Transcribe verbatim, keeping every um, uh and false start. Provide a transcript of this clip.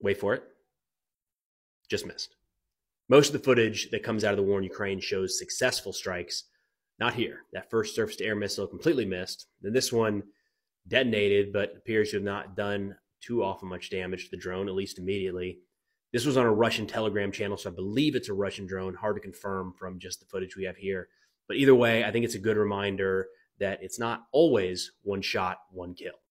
Wait for it. Just missed. Most of the footage that comes out of the war in Ukraine shows successful strikes. Not here. That first surface-to-air missile completely missed. Then this one detonated, but appears to have not done too awful much damage to the drone, at least immediately. This was on a Russian Telegram channel, so I believe it's a Russian drone. Hard to confirm from just the footage we have here. But either way, I think it's a good reminder that it's not always one shot, one kill.